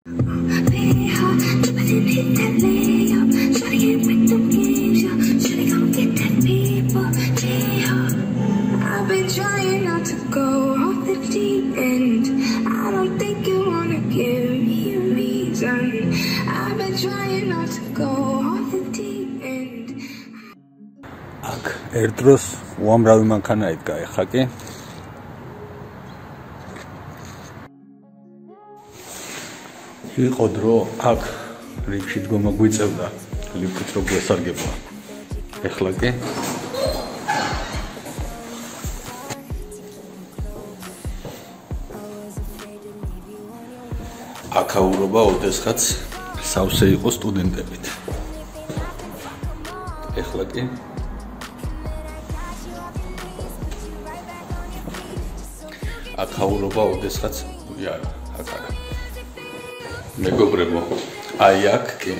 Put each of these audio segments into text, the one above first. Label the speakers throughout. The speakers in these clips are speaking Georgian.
Speaker 1: I've been trying not to go off the deep end. I don't think you wanna give me a reason. I've been trying not to go off the deep end.
Speaker 2: აქ ერთ დროს უამრავი მანქანა იდგა, ეხლა კი იყო დრო აქ რიფში დგომა გვიწევდა ლიფტით რო გვესარგებლა ეხლა კი აქაურობა ოდესღაც სავსე იყო სტუდენტებით ეხლა კი აქაურობა ოდესღაც არა აქ არა მეგობრებო აი აქ კი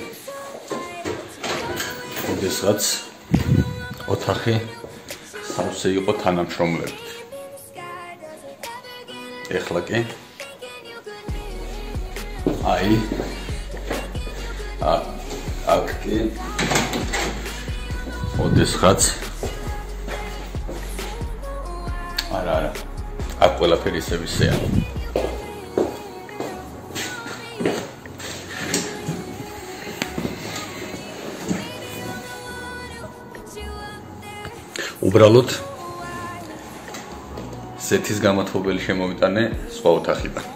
Speaker 2: ოდესღაც ოთახი სავსე იყო თანამშრომლებით ეხლა კი აი აქ კი ოდესღაც არა აქ ყველაფერი ისე ვისეა უბრალოდ სეთის გამოთვლელი შემოვიტანე სხვა ოთახიდან